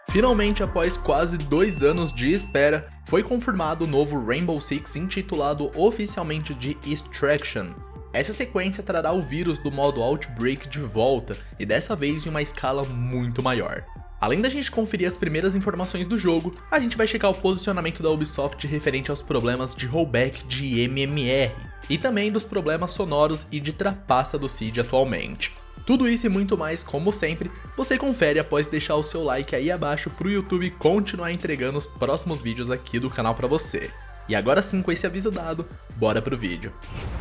Finalmente, após quase 2 anos de espera, foi confirmado o novo Rainbow Six intitulado oficialmente de Extraction. Essa sequência trará o vírus do modo Outbreak de volta, e dessa vez em uma escala muito maior. Além da gente conferir as primeiras informações do jogo, a gente vai checar o posicionamento da Ubisoft referente aos problemas de rollback de MMR, e também dos problemas sonoros e de trapaça do Siege atualmente. Tudo isso e muito mais, como sempre, você confere após deixar o seu like aí abaixo pro YouTube continuar entregando os próximos vídeos aqui do canal pra você. E agora sim, com esse aviso dado, bora pro vídeo.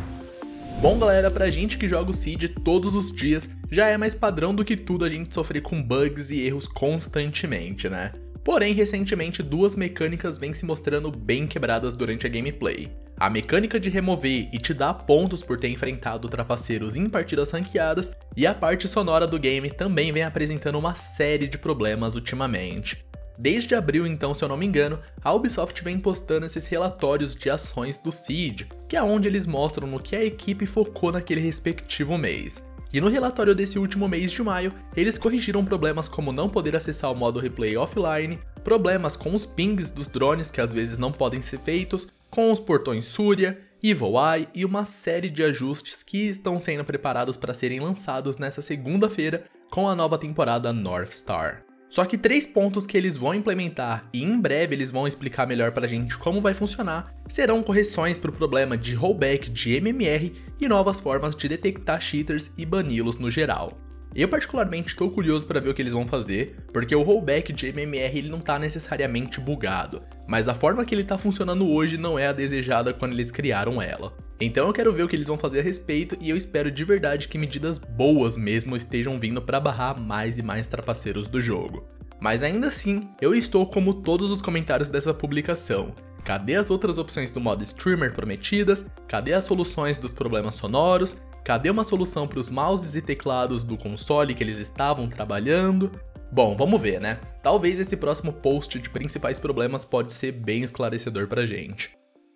Bom galera, pra gente que joga o Siege todos os dias, já é mais padrão do que tudo a gente sofrer com bugs e erros constantemente, né? Porém, recentemente duas mecânicas vêm se mostrando bem quebradas durante a gameplay. A mecânica de remover e te dar pontos por ter enfrentado trapaceiros em partidas ranqueadas, e a parte sonora do game também vem apresentando uma série de problemas ultimamente. Desde abril então, se eu não me engano, a Ubisoft vem postando esses relatórios de ações do Siege, que é onde eles mostram no que a equipe focou naquele respectivo mês. E no relatório desse último mês de maio, eles corrigiram problemas como não poder acessar o modo replay offline, problemas com os pings dos drones que às vezes não podem ser feitos, com os portões Surya, Evil Eye e uma série de ajustes que estão sendo preparados para serem lançados nessa segunda-feira com a nova temporada North Star. Só que 3 pontos que eles vão implementar e em breve eles vão explicar melhor pra gente como vai funcionar, serão correções para o problema de rollback de MMR e novas formas de detectar cheaters e bani-los no geral. Eu particularmente estou curioso para ver o que eles vão fazer, porque o rollback de MMR ele não está necessariamente bugado, mas a forma que ele está funcionando hoje não é a desejada quando eles criaram ela. Então eu quero ver o que eles vão fazer a respeito e eu espero de verdade que medidas boas mesmo estejam vindo para barrar mais e mais trapaceiros do jogo. Mas ainda assim, eu estou como todos os comentários dessa publicação. Cadê as outras opções do modo streamer prometidas? Cadê as soluções dos problemas sonoros? Cadê uma solução para os mouses e teclados do console que eles estavam trabalhando? Bom, vamos ver, né? Talvez esse próximo post de principais problemas pode ser bem esclarecedor pra gente.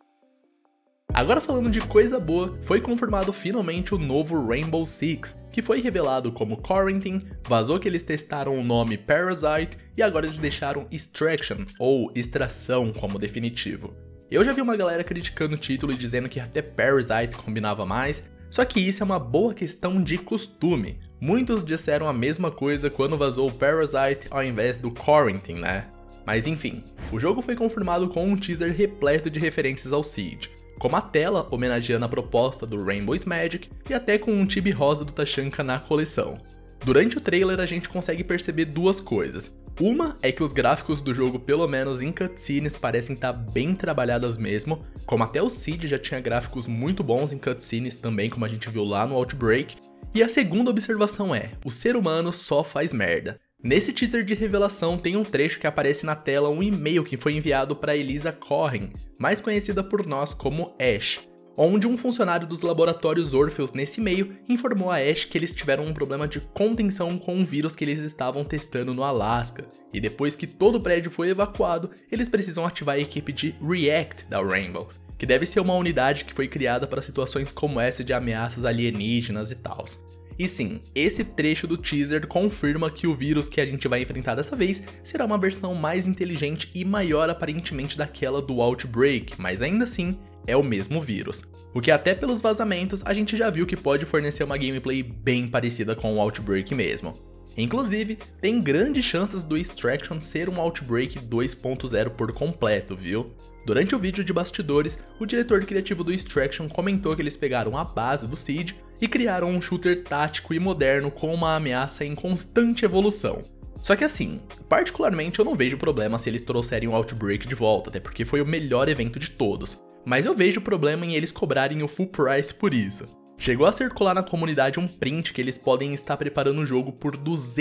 Agora falando de coisa boa, foi confirmado finalmente o novo Rainbow Six, que foi revelado como Quarantine, vazou que eles testaram o nome Parasite e agora eles deixaram Extraction, ou Extração, como definitivo. Eu já vi uma galera criticando o título e dizendo que até Parasite combinava mais, só que isso é uma boa questão de costume. Muitos disseram a mesma coisa quando vazou o Parasite ao invés do Quarantine, né? Mas enfim, o jogo foi confirmado com um teaser repleto de referências ao Siege, como a tela homenageando a proposta do Rainbow's Magic e até com um tibi rosa do Tachanka na coleção. Durante o trailer a gente consegue perceber duas coisas. Uma é que os gráficos do jogo, pelo menos em cutscenes, parecem estar bem trabalhadas mesmo, como até o Siege já tinha gráficos muito bons em cutscenes também, como a gente viu lá no Outbreak. E a segunda observação é, o ser humano só faz merda. Nesse teaser de revelação tem um trecho que aparece na tela um e-mail que foi enviado para Elisa Corren, mais conhecida por nós como Ash, onde um funcionário dos laboratórios Orpheus nesse e-mail informou a Ash que eles tiveram um problema de contenção com um vírus que eles estavam testando no Alasca, e depois que todo o prédio foi evacuado, eles precisam ativar a equipe de React da Rainbow, que deve ser uma unidade que foi criada para situações como essa de ameaças alienígenas e tal. E sim, esse trecho do teaser confirma que o vírus que a gente vai enfrentar dessa vez será uma versão mais inteligente e maior aparentemente daquela do Outbreak, mas ainda assim é o mesmo vírus. O que até pelos vazamentos a gente já viu que pode fornecer uma gameplay bem parecida com o Outbreak mesmo. Inclusive, tem grandes chances do Extraction ser um Outbreak 2.0 por completo, viu? Durante o vídeo de bastidores, o diretor criativo do Extraction comentou que eles pegaram a base do Siege e criaram um shooter tático e moderno com uma ameaça em constante evolução. Só que assim, particularmente eu não vejo problema se eles trouxerem o Outbreak de volta, até porque foi o melhor evento de todos, mas eu vejo problema em eles cobrarem o full price por isso. Chegou a circular na comunidade um print que eles podem estar preparando o jogo por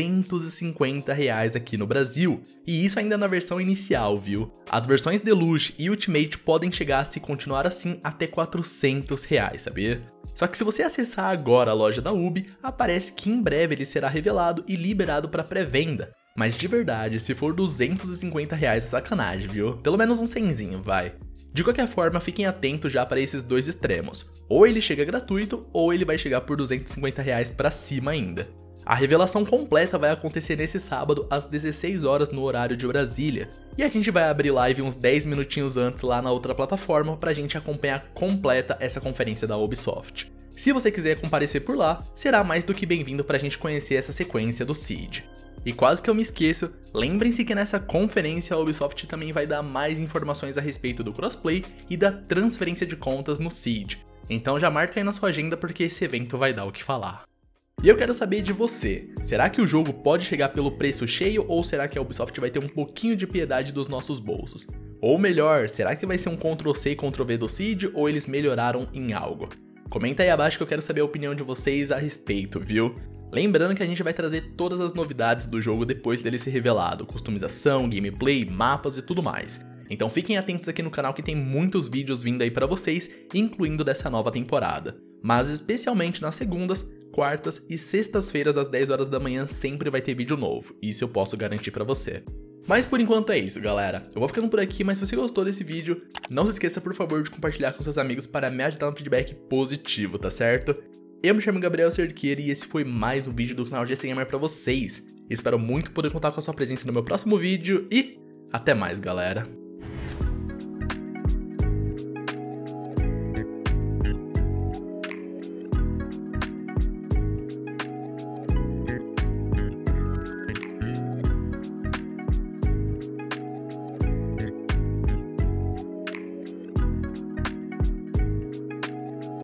R$250 aqui no Brasil, e isso ainda na versão inicial, viu? As versões Deluxe e Ultimate podem chegar a se continuar assim até R$400, sabia? Só que se você acessar agora a loja da Ubi, aparece que em breve ele será revelado e liberado para pré-venda. Mas de verdade, se for R$250 é sacanagem, viu? Pelo menos um 100zinho, vai. De qualquer forma, fiquem atentos já para esses dois extremos. Ou ele chega gratuito, ou ele vai chegar por R$250 pra cima ainda. A revelação completa vai acontecer nesse sábado às 16 horas no horário de Brasília. E a gente vai abrir live uns 10 minutinhos antes lá na outra plataforma pra gente acompanhar completa essa conferência da Ubisoft. Se você quiser comparecer por lá, será mais do que bem-vindo pra gente conhecer essa sequência do Siege. E quase que eu me esqueço, lembrem-se que nessa conferência a Ubisoft também vai dar mais informações a respeito do crossplay e da transferência de contas no Siege. Então já marca aí na sua agenda porque esse evento vai dar o que falar. E eu quero saber de você, será que o jogo pode chegar pelo preço cheio ou será que a Ubisoft vai ter um pouquinho de piedade dos nossos bolsos? Ou melhor, será que vai ser um Ctrl+C e Ctrl+V do Siege ou eles melhoraram em algo? Comenta aí abaixo que eu quero saber a opinião de vocês a respeito, viu? Lembrando que a gente vai trazer todas as novidades do jogo depois dele ser revelado, customização, gameplay, mapas e tudo mais. Então fiquem atentos aqui no canal que tem muitos vídeos vindo aí pra vocês, incluindo dessa nova temporada. Mas especialmente nas segundas, quartas e sextas-feiras às 10 horas da manhã sempre vai ter vídeo novo, isso eu posso garantir pra você. Mas por enquanto é isso, galera. Eu vou ficando por aqui, mas se você gostou desse vídeo, não se esqueça por favor de compartilhar com seus amigos para me ajudar no feedback positivo, tá certo? Eu me chamo Gabriel Cerqueira e esse foi mais um vídeo do canal GC Gamer pra vocês. Espero muito poder contar com a sua presença no meu próximo vídeo e até mais, galera.